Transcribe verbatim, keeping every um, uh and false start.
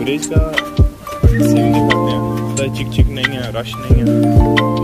Village का scene दिखाते हैं। ज़्यादा चिक चिक नहीं है, रश नहीं है।